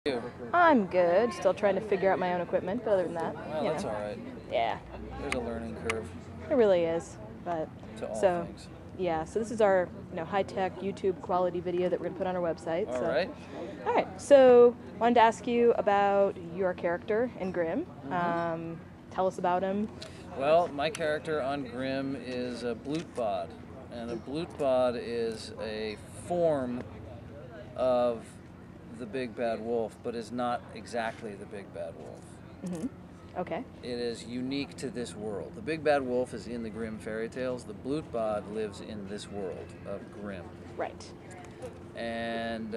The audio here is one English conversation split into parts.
You? I'm good. Still trying to figure out my own equipment, but other than that, Well, you that's know. all right. Yeah, There's a learning curve it really is. But to all so, things. yeah. So this is our high-tech YouTube quality video that we're gonna put on our website. All so. right. All right. So wanted to ask you about your character in Grimm. Tell us about him. Well, my character on Grimm is a Blutbad, and a Blutbad is a form of the big bad wolf, but is not exactly the big bad wolf. Okay. It is unique to this world. The big bad wolf is in the Grimm fairy tales. The Blutbad lives in this world of Grimm. Right. And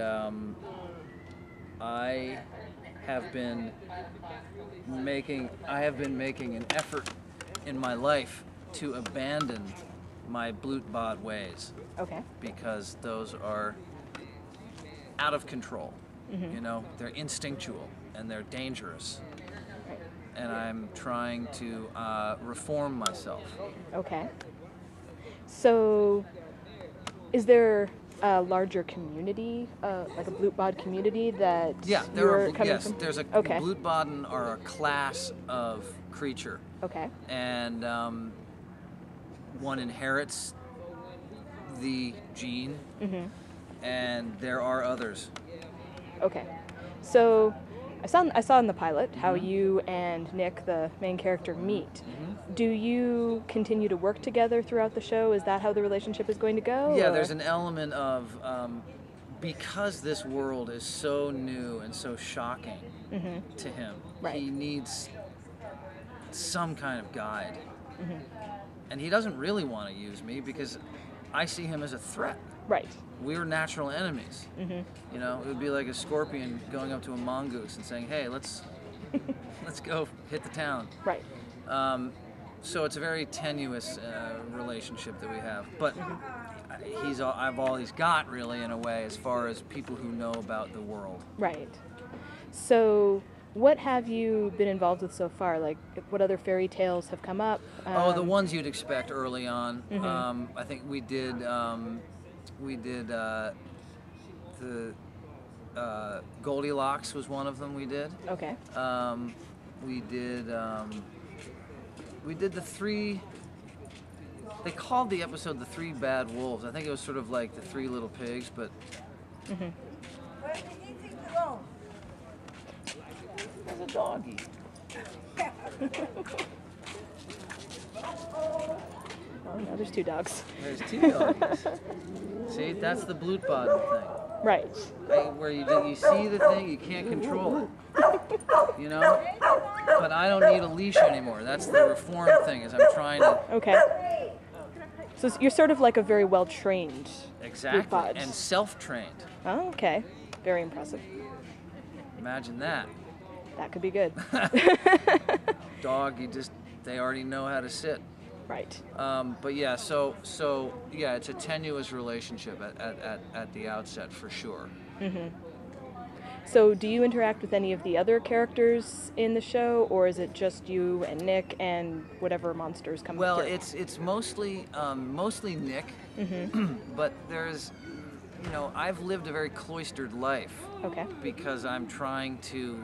I have been making an effort in my life to abandon my Blutbad ways, Okay. because those are out of control. You know, they're instinctual and they're dangerous. Right. And I'm trying to reform myself. Okay. So, is there a larger community, like a Blutbad community that you're coming from? There's a Okay. Blutbaden are a class of creature, Okay. and one inherits the gene, and there are others. Okay. So, I saw in the pilot how you and Nick, the main character, meet. Do you continue to work together throughout the show? Is that how the relationship is going to go? Yeah, or- there's an element of because this world is so new and so shocking to him, Right. he needs some kind of guide. And he doesn't really want to use me because I see him as a threat. Right. We're natural enemies. You know, it would be like a scorpion going up to a mongoose and saying, "Hey, let's go hit the town." Right. So it's a very tenuous relationship that we have. But I've all he's got, really, in a way, as far as people who know about the world. Right. So, what have you been involved with so far? Like, what other fairy tales have come up? The ones you'd expect early on. I think we did the Goldilocks was one of them we did. Okay. We did the three. They called the episode "The Three Bad Wolves." I think it was sort of like the Three Little Pigs, but. There's a doggy. Oh, no, there's two dogs. There's two doggies. See, that's the Blutbaden thing. Right. Where you see the thing, you can't control it. You know? But I don't need a leash anymore. That's the reform thing, is I'm trying to... Okay. So you're sort of like a very well-trained Exactly. Blutbad. And self-trained. Oh, okay. Very impressive. Imagine that. That could be good. Dog, they already know how to sit. Right. But yeah, so yeah, it's a tenuous relationship at the outset, for sure. So do you interact with any of the other characters in the show, or is it just you and Nick and whatever monsters come Well, through? it's mostly Nick, but there's, I've lived a very cloistered life. Okay. Because I'm trying to,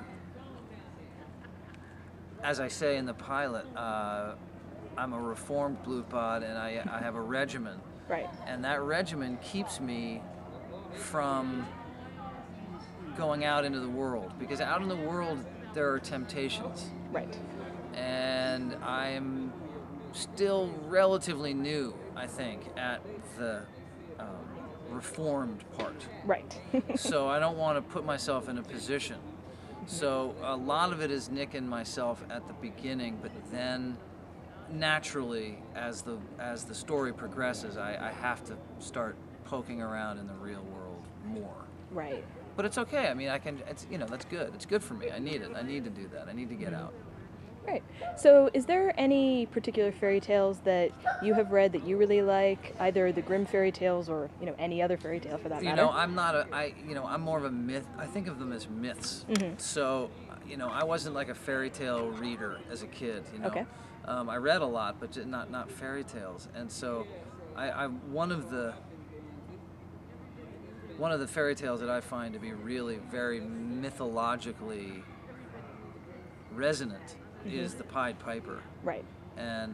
as I say in the pilot, I'm a reformed Blutbad, and I have a regimen. Right. And that regimen keeps me from going out into the world, because out in the world there are temptations. Right. And I'm still relatively new, I think, at the reformed part. Right. So I don't want to put myself in a position. So a lot of it is Nick and myself at the beginning, but then naturally, as the story progresses, I have to start poking around in the real world more. Right. But it's okay. I mean, it's that's good. It's good for me. I need it. I need to do that. I need to get out. Right. So is there any particular fairy tales that you have read that you really like, either the Grimm fairy tales or, any other fairy tale for that matter? I'm more of a myth. I think of them as myths. So, I wasn't like a fairy tale reader as a kid, Okay. I read a lot, but not fairy tales. And so I one of the one of the fairy tales that I find to be really very mythologically resonant is the Pied Piper. Right. And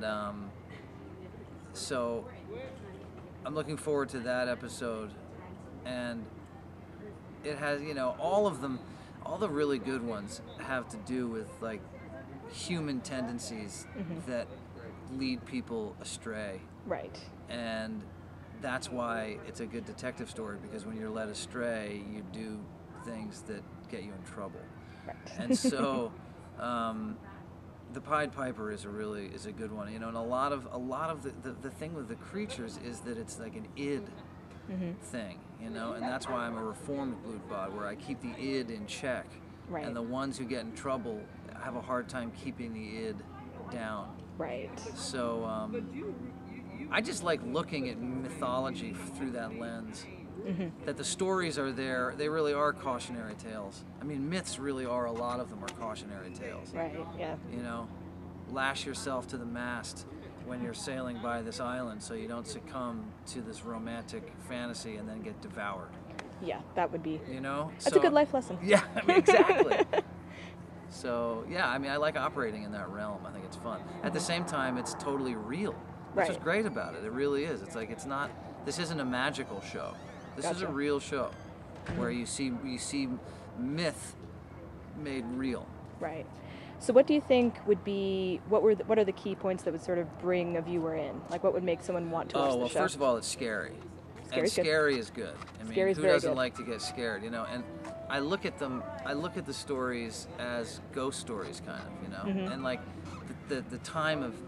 so I'm looking forward to that episode, and it has, you know, all of them, all the really good ones have to do with like human tendencies that lead people astray. Right. And that's why it's a good detective story, because when you're led astray, you do things that get you in trouble. Right. And so the Pied Piper is a good one, you know. And a lot of the thing with the creatures is that it's like an id thing, you know, and that's why I'm a reformed Blutbad, where I keep the id in check. Right. And the ones who get in trouble have a hard time keeping the id down. Right. So I just like looking at mythology through that lens. That the stories are there, they really are cautionary tales. I mean, myths really are, a lot of them are cautionary tales. Right, yeah. You know, lash yourself to the mast when you're sailing by this island so you don't succumb to this romantic fantasy and then get devoured. Yeah, that would be, You know? that's a good life lesson. Yeah, I mean, exactly. So, yeah, I mean, I like operating in that realm. I think it's fun. At the same time, it's totally real. That's what's great about it. It really is. It's like, it's not, this isn't a magical show. This is a real show where you see myth made real. Right. So what do you think would be, what are the key points that would sort of bring a viewer in? Like, what would make someone want to watch the show? First of all, it's scary. Scary's good. Scary is good. I mean, Scary's who very doesn't good. like to get scared, you know? And I look at the stories as ghost stories, kind of, you know? And like the time of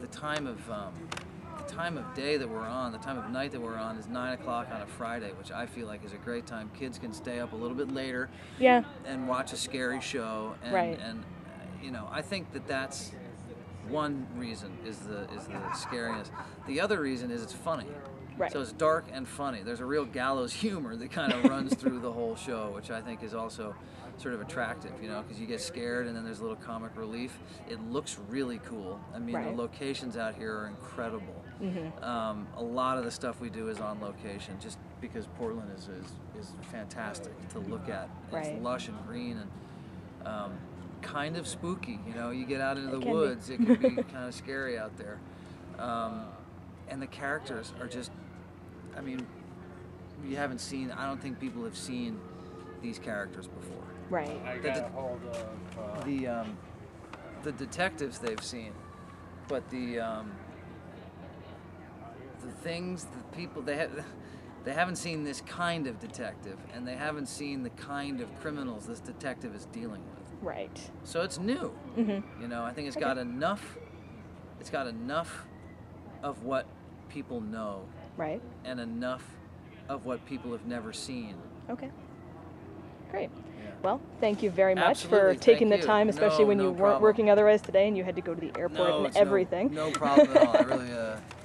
day that we're on, the time of night that we're on is 9 o'clock on a Friday, which I feel like is a great time. Kids can stay up a little bit later Yeah. and watch a scary show. And, Right. and you know, I think that's one reason is the scariness. The other reason is it's funny. Right. So it's dark and funny. There's a real gallows humor that kind of runs through the whole show, which I think is also sort of attractive, you know, because you get scared and then there's a little comic relief. It looks really cool. I mean, the locations out here are incredible. A lot of the stuff we do is on location, just because Portland is fantastic to look at. It's lush and green and kind of spooky. You know, you get out into the woods, it can be kind of scary out there. And the characters are just, I mean, you haven't seen, I don't think people have seen these characters before. Right. I got a hold of The detectives they've seen, but the things, the people, they haven't seen this kind of detective, and they haven't seen the kind of criminals this detective is dealing with. Right. So it's new. You know, I think it's got enough of what people know, Right. and enough of what people have never seen. Okay. Great. Yeah. Well, thank you very much Absolutely, for taking thank the you. time, especially No, when no you weren't problem. working otherwise today and you had to go to the airport and it's everything. No problem at all. I really